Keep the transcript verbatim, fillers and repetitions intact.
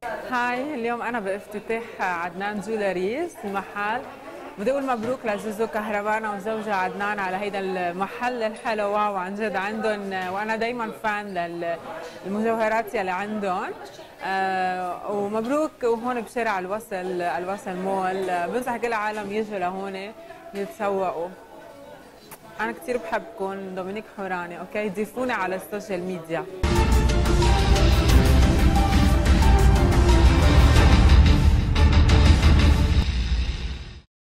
هاي، اليوم أنا بافتتاح عدنان جولريز المحل. بدي أقول مبروك لزوزو كهربانا وزوجها عدنان على هيدا المحل الحلو. واو، عن جد عندهم، وأنا دايما فان للمجوهرات يلي عندهم. آه ومبروك. وهون بشارع الوصل الوصل مول، بنصح كل العالم يجوا لهون يتسوقوا. أنا كثير بحبكم، دومينيك حوراني. أوكي، ضيفوني على السوشيال ميديا.